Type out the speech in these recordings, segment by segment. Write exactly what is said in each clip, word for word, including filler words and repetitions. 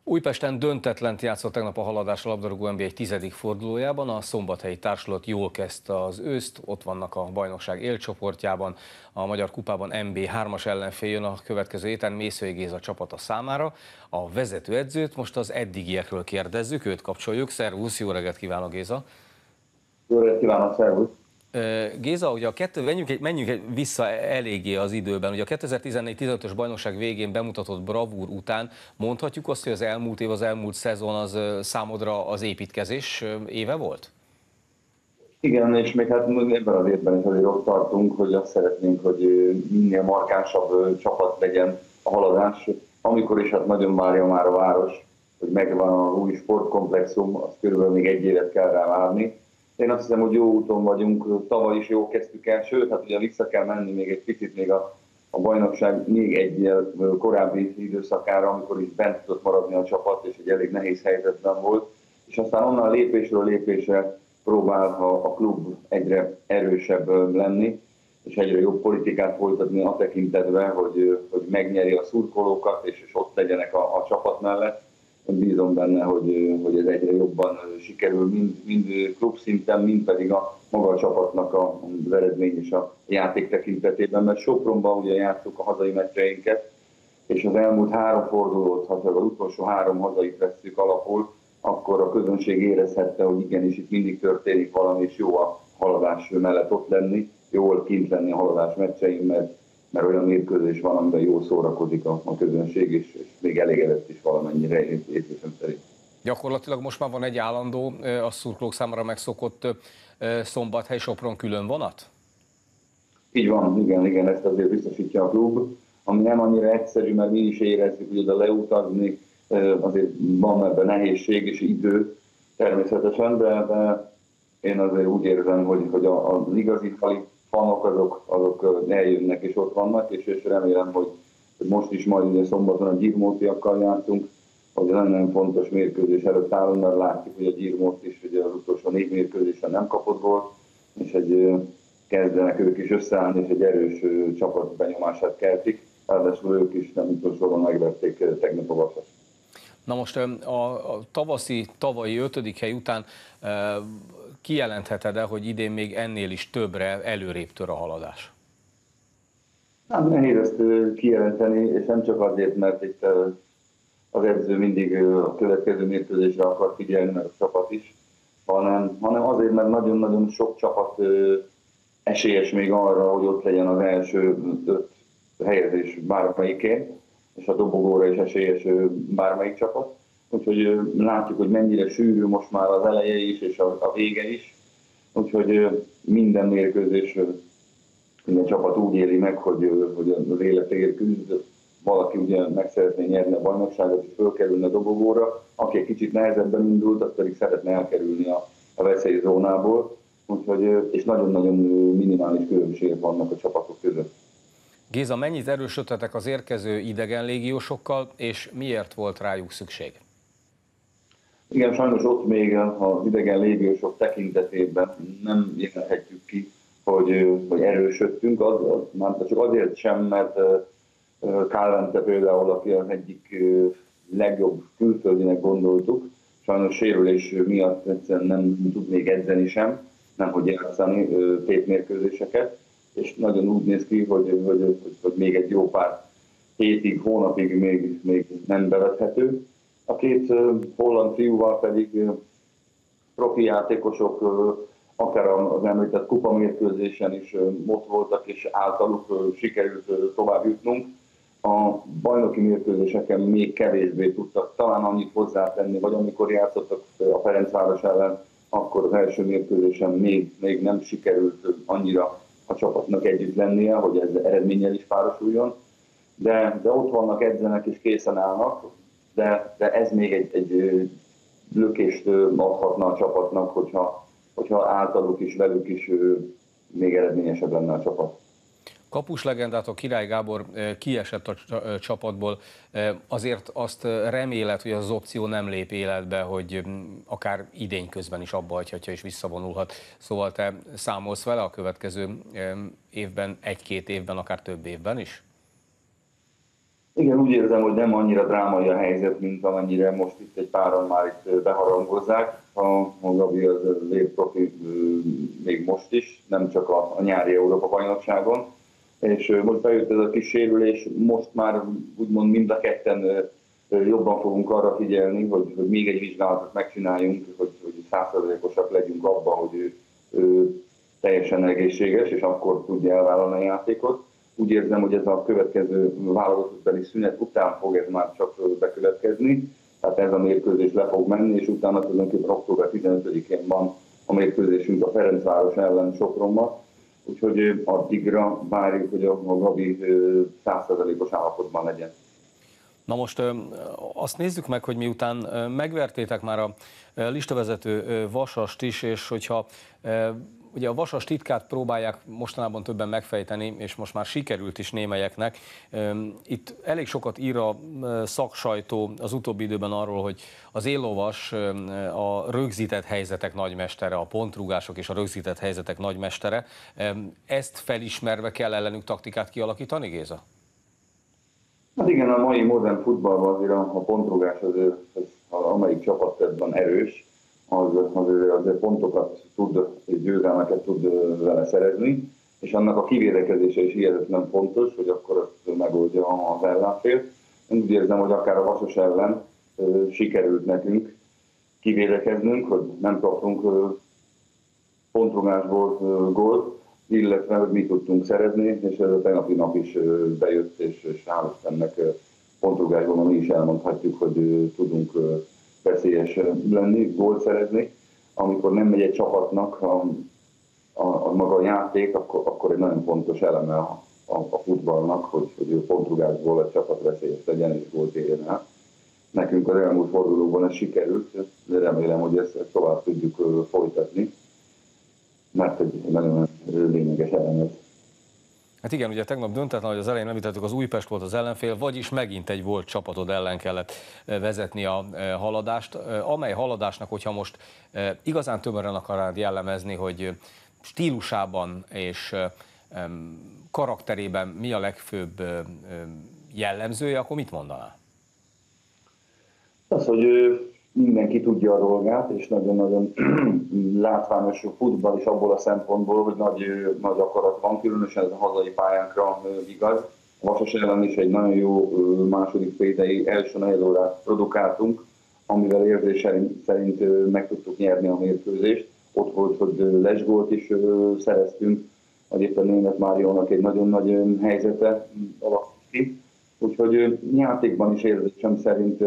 Újpesten döntetlent játszott tegnap a Haladás a labdarúgó en bé egy tizedik fordulójában, a szombathelyi társulat jól kezdte az őszt, ott vannak a bajnokság élcsoportjában, a Magyar Kupában en bé hármas ellenfél jön a következő héten Mészői Géza csapata számára. A vezetőedzőt most az eddigiekről kérdezzük, őt kapcsoljuk. Szervusz, jó reggelt kívánok, Géza! Jó reggelt kívánok, szervusz! Géza, ugye a kettő, menjünk, menjünk vissza eléggé az időben. Ugye a kétezer-tizennégy tizenötös bajnokság végén bemutatott bravúr után mondhatjuk azt, hogy az elmúlt év, az elmúlt szezon az számodra az építkezés éve volt? Igen, és még hát ebben az évben is azért ott tartunk, hogy azt szeretnénk, hogy minél markánsabb csapat legyen a Haladás. Amikor is hát nagyon várja már a város, hogy megvan az új sportkomplexum, az körülbelül még egy évet kell rá várni. Én azt hiszem, hogy jó úton vagyunk, tavaly is jó kezdtük el, sőt, hát ugye vissza kell menni még egy picit még a, a bajnokság még egy korábbi időszakára, amikor is bent tudott maradni a csapat, és egy elég nehéz helyzetben volt. És aztán onnan lépésről lépésre próbál a, a klub egyre erősebb lenni, és egyre jobb politikát folytatni a tekintetben, hogy, hogy megnyeri a szurkolókat, és, és ott legyenek a, a csapat mellett. Bízom benne, hogy, hogy ez egyre jobban sikerül, mind, mind klub szinten, mind pedig a maga a csapatnak az eredmény és a játék tekintetében, mert Sopronban ugye játszunk a hazai meccseinket, és az elmúlt három fordulót, ha az utolsó három hazait vesszük alapul, akkor a közönség érezhette, hogy igenis itt mindig történik valami, és jó a Haladás mellett ott lenni, jól kint lenni a Haladás meccsein, mert mert olyan mérkőzés van, amiben jól szórakozik a, a közönség, és, és még elégedett is valamennyire érzésem szerint. Gyakorlatilag most már van egy állandó, a szurkolók számára megszokott Szombathely-Sopron külön vonat? Így van, igen, igen, ezt azért biztosítja a klub, ami nem annyira egyszerű, mert mi is érezzük, hogy oda leutazni, azért van ebben nehézség és idő természetesen, de, de én azért úgy érzem, hogy, hogy az igazi fali fanok azok, azok eljönnek és ott vannak, és, és remélem, hogy most is majd ugye szombaton a gyirmótiakkal jártunk, hogy nagyon fontos mérkőzés előtt állunk, mert látjuk, hogy a Gyirmót is ugye az utolsó négy mérkőzésen nem kapott volt, és egy, kezdenek ők is összeállni, és egy erős csapat benyomását keltik, ráadásul ők is nem utolsóban megverték tegnap a Vasast. Na most a, a tavaszi, tavalyi ötödik hely után e, kijelentheted-e, hogy idén még ennél is többre előrébb tör a Haladás? Hát nehéz ezt kijelenteni, és nem csak azért, mert itt az edző mindig a következő mérkőzésre akar figyelni, meg a csapat is, hanem, hanem azért, mert nagyon-nagyon sok csapat esélyes még arra, hogy ott legyen az első öt helyezés bármelyikén, és a dobogóra is esélyes bármelyik csapat. Úgyhogy látjuk, hogy mennyire sűrű most már az eleje is, és a, a vége is. Úgyhogy minden mérkőzés, minden csapat úgy éli meg, hogy, hogy az életéért küzd. Valaki ugye meg szeretné nyerni a bajnokságot, és fölkerülni a dobogóra. Aki egy kicsit nehezebben indult, az pedig szeretne elkerülni a, a veszélyzónából. Úgyhogy, és nagyon-nagyon minimális különbségek vannak a csapatok között. Géza, mennyit erősödtetek az érkező idegen légiósokkal, és miért volt rájuk szükség? Igen, sajnos ott még az idegen légiósok tekintetében nem jelenthetjük ki, hogy, hogy erősödtünk, az, az, már csak azért sem, mert Kálvente például, aki az egyik legjobb külföldinek gondoltuk, sajnos sérülés miatt egyszerűen nem tud még edzeni sem, nemhogy játszani tétmérkőzéseket, és nagyon úgy néz ki, hogy, hogy, hogy, hogy még egy jó pár hétig, hónapig még, még nem bevethető. A két holland fiúval pedig profi játékosok, akár az említett kupamérkőzésen is ott voltak, és általuk sikerült tovább jutnunk. A bajnoki mérkőzéseken még kevésbé tudtak talán annyit hozzátenni, vagy amikor játszottak a Ferencváros ellen, akkor az első mérkőzésen még, még nem sikerült annyira a csapatnak együtt lennie, hogy ez eredménnyel is párosuljon. De, de ott vannak, edzenek és készen állnak, de, de ez még egy, egy lökést adhatna a csapatnak, hogyha, hogyha általuk is, velük is még eredményesebb lenne a csapat. Kapus legendátok, Király Gábor kiesett a csapatból, azért azt reméled, hogy az opció nem lép életbe, hogy akár idény közben is abba hagyhatja és visszavonulhat. Szóval te számolsz vele a következő évben, egy-két évben, akár több évben is? Igen, úgy érzem, hogy nem annyira drámai a helyzet, mint amennyire most itt egy páran már itt beharangozzák. A, a Gabi az végprofi még most is, nem csak a, a nyári Európa-bajnokságon. És most bejött ez a kis sérülés, most már úgymond mind a ketten jobban fogunk arra figyelni, hogy, hogy még egy vizsgálatot megcsináljunk, hogy, hogy száz százalékosak legyünk abban, hogy ő, ő teljesen egészséges, és akkor tudja elvállalni a játékot. Úgy érzem, hogy ez a következő válogatottbeli szünet után fog ez már csak bekövetkezni, tehát ez a mérkőzés le fog menni, és utána tulajdonképpen október tizenötödikén van a mérkőzésünk a Ferencváros ellen Sopronban, úgyhogy addigra várjuk, hogy a Gabi száz százalékos állapotban legyen. Na most azt nézzük meg, hogy miután megvertétek már a listavezető Vasast is, és hogyha ugye a Vasas titkát próbálják mostanában többen megfejteni, és most már sikerült is némelyeknek. Itt elég sokat ír a szaksajtó az utóbbi időben arról, hogy az éllovas a rögzített helyzetek nagymestere, a pontrúgások és a rögzített helyzetek nagymestere. Ezt felismerve kell ellenük taktikát kialakítani, Géza? Hát igen, a mai modern futballban azért a pontrugás azért, az, amelyik csapat ebben erős, az azért, azért pontokat tud, és győzelmeket tud vele szerezni, és annak a kivédekezése is hihetetlen fontos, hogy akkor azt megoldja az ellenfél. Én úgy érzem, hogy akár a Vasas ellen sikerült nekünk kivédekeznünk, hogy nem kaptunk pontrugásból gólt, illetve hogy mi tudtunk szerezni, és ez a tegnapi nap is bejött, és, és hál' Istennek pontrugásban mi is elmondhatjuk, hogy tudunk veszélyes lenni, gólt szerezni. Amikor nem megy egy csapatnak a, a, a maga a játék, akkor, akkor egy nagyon fontos eleme a, a, a futballnak, hogy, hogy a pontrugásból a csapat veszélyes legyen és gólt érjen el. Nekünk az elmúlt fordulóban ez sikerült, de remélem, hogy ezt tovább tudjuk folytatni, mert egy nagyon lényeges elem ez. Hát igen, ugye tegnap döntetlen, hogy az elején említettük, az Újpest volt az ellenfél, vagyis megint egy volt csapatod ellen kellett vezetni a haladást, amely haladásnak, hogyha most igazán tömören akarnád jellemezni, hogy stílusában és karakterében mi a legfőbb jellemzője, akkor mit mondanál? Az, hogy mindenki tudja a dolgát, és nagyon-nagyon látványos futball is abból a szempontból, hogy nagy, nagy akarat van, különösen ez a hazai pályánkra igaz. A Vasas ellen is egy nagyon jó második fél első negyed órát produkáltunk, amivel érzés szerint meg tudtuk nyerni a mérkőzést. Ott volt, hogy lesgólt is szereztünk, vagy éppen Németh Máriónak egy nagyon nagy helyzete alakult ki. Úgyhogy játékban is érzésem szerint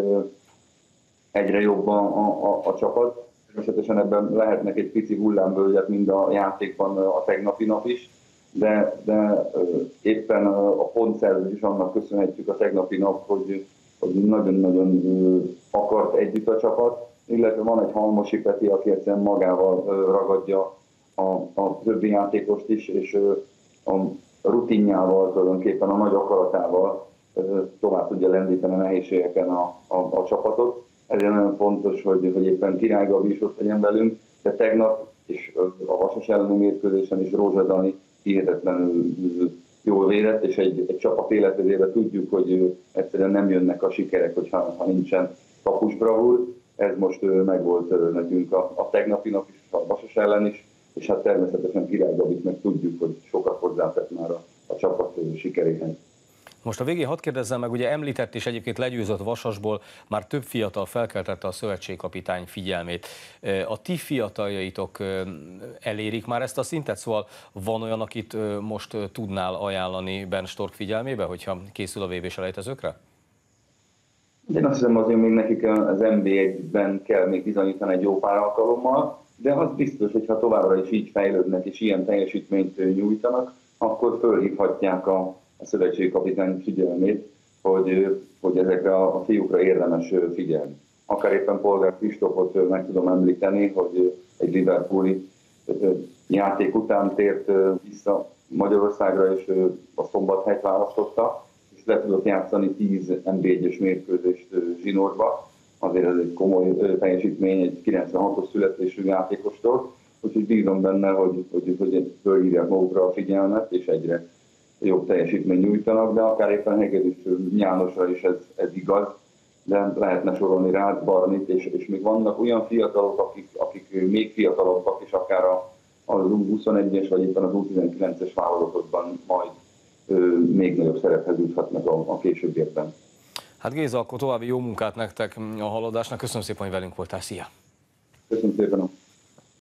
egyre jobb a, a, a csapat. Természetesen ebben lehetnek egy pici hullámvölgyek, mind a játékban a tegnapi nap is, de, de éppen a pontszerzés is annak köszönhetjük a tegnapi nap, hogy, hogy nagyon-nagyon akart együtt a csapat, illetve van egy Halmosi Peti, aki egyszerűen magával ragadja a, a többi játékost is, és a rutinjával, tulajdonképpen a nagy akaratával tovább tudja lendíteni a nehézségeken a, a, a csapatot. Ezért nagyon fontos, hogy, hogy éppen Király Gabi is ott legyen velünk, de tegnap és a Vasas elleni mérkőzésen is Rózsa Dani hihetetlenül jól védett, és egy, egy csapat életébe tudjuk, hogy egyszerűen nem jönnek a sikerek, hogyha ha nincsen kapusbravúr. Ez most megvolt nekünk a, a tegnapi nap is, a Vasas ellen is, és hát természetesen Király Gabit meg tudjuk, hogy sokat hozzátett már a, a csapat sikeréhez. Most a végén hadd kérdezzem meg, ugye említett és egyébként legyőzött Vasasból már több fiatal felkeltette a szövetségkapitány figyelmét. A ti fiataljaitok elérik már ezt a szintet? Szóval van olyan, akit most tudnál ajánlani Ben Stork figyelmébe, hogyha készül a vé bé-selejtezőkre? Én azt hiszem, azért még nekik az en bé egyben kell még bizonyítani egy jó pár alkalommal, de az biztos, hogy ha továbbra is így fejlődnek és ilyen teljesítményt nyújtanak, akkor fölhívhatják a a szövetségkapitány figyelmét, hogy, hogy ezekre a fiúkra érdemes figyelni. Akár éppen Polgár Kristófot meg tudom említeni, hogy egy liverpooli játék után tért vissza Magyarországra, és a Szombathelyt választotta, és le tudott játszani tíz en bé egyes mérkőzést zsinórba. Azért ez egy komoly teljesítmény egy kilencvenhatos születésű játékostól, úgyhogy bízom benne, hogy, hogy, hogy fölhívják magukra a figyelmet, és egyre jobb teljesítmény nyújtanak, de akár éppen Hegedűs Jánosra is ez, ez igaz, de lehetne sorolni Rácz Barnit, és, és még vannak olyan fiatalok, akik, akik még fiatalabbak, és akár a, az U huszonegyes vagy éppen az U tizenkilences válogatottban majd ö, még nagyobb szerephez juthatnak a, a későbbiekben. Hát Géza, akkor további jó munkát nektek a Haladásnak. Köszönöm szépen, hogy velünk voltál. Szia! Köszönöm szépen!